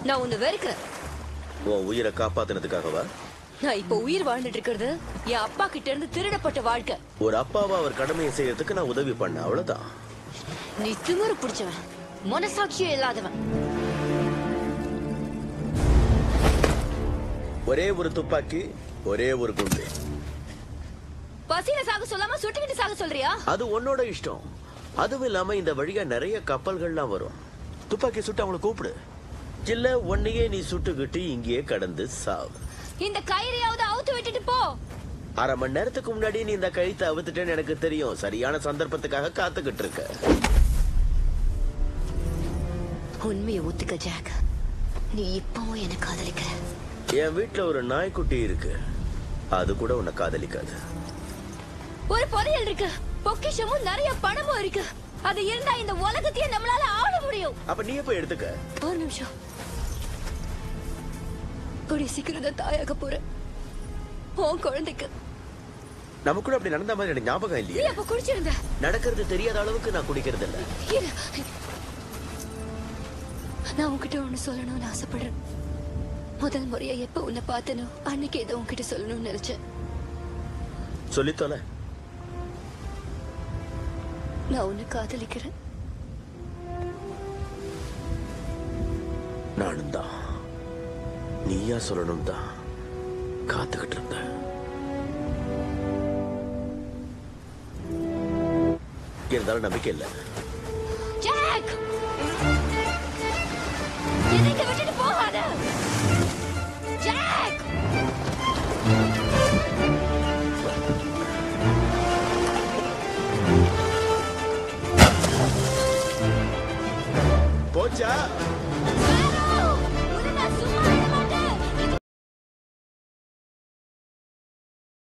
நான் உன்னை வெறுக்கிறேன். உன் உயிரை காப்பாத்தினதுக்காகவா? நான் இப்ப உயிர் வாழ்ந்துட்டு இருக்கிறது என் அப்பா கிட்ட இருந்து திருடப்பட்ட வாழ்க்கை. ஒரு அப்பாவா அவர் கடமையை செய்யறதுக்கு நான் உதவி பண்ண, அவ்வளவுதான். நீ திமிரு பிடிச்சவன், மனசாட்சியே இல்லாதவன். ஒரே ஒரு துப்பாக்கி, ஒரே ஒரு குண்டு. பசியில சாக சொல்லாம சுட்டுக்கிட்டு சாக சொல்றியா? அது உன்னோட இஷ்டம். அதுவும் இல்லாம இந்த வழியா நிறைய கப்பல்கள்லாம் வரும். துப்பாக்கி சுட்டு அவங்களை கூப்பிடு. இல்ல உன்னையே நீ சுட்டுக்கிட்டு இங்கேயே கடந்து சாவு. இந்த கயிறையாவது அவுத்து விட்டுட்டு போ. அரை மணி நேரத்துக்கு முன்னாடி நீ இந்த கழுத்தை அவுத்துட்டேன்னு எனக்கு தெரியும். சரியான சந்தர்ப்பத்துக்காக காத்துக்கிட்டு இருக்க. உண்மையை ஒத்துக்க ஜாக். நீ இப்பவும் என்ன காதலிக்கிற. என் வீட்டுல ஒரு நாய்க்குட்டி இருக்கு, அது கூட உன்னை காதலிக்காது. ஒரு புதையல் இருக்கு, பொக்கிஷமும் நிறைய பணமும் இருக்கு. அது இருந்தா இந்த உலகத்தையே நம்மளால ஆள முடியும். அப்ப நீ போய் எடுத்துக்க. ஒரு நிமிஷம். கூடிய சீக்கிரம் தான் தாயாக போறேன் உன் குழந்தைக்கு. நம்ம கூட அப்படி நடந்த மாதிரி எனக்கு ஞாபகம் நீ இல்லையே. அப்ப குடிச்சிருந்த. நடக்கிறது தெரியாத அளவுக்கு நான் குடிக்கிறது இல்ல. இரு. நான் உன்கிட்ட ஒண்ணு சொல்லணும்னு ஆசைப்படுறேன். முதல் முறையா எப்ப உன்னை பார்த்தனோ அன்னைக்கு ஏதோ உன்கிட்ட சொல்லணும்னு நினைச்சேன். சொல்லித்தோல. நான் உன்னை காதலிக்கிறேன். நானும் தான். நீயா சொல்லணும் தான் காத்துக்கிட்டு இருந்த. இருந்தாலும் நம்பிக்கை இல்லை. ஜாக், என்னை இங்க விட்டுட்டு போகாத. ஜாக், போச்சா?